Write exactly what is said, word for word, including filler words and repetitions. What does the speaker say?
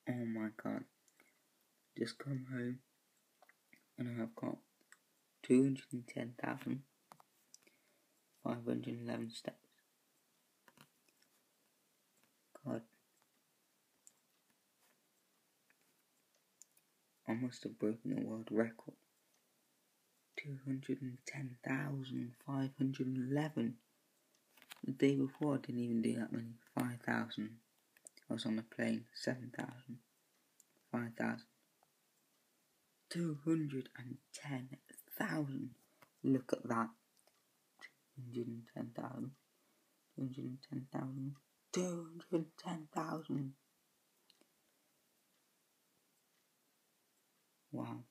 Oh my god. Just come home and I've got two hundred ten thousand five hundred eleven steps. God. I must have broken the world record. two hundred ten thousand five hundred eleven. The day before I didn't even do that many. five thousand. I was on a plane. seven thousand. five thousand. two hundred ten thousand. Look at that. two hundred ten thousand. two hundred ten thousand. two hundred ten thousand. Wow.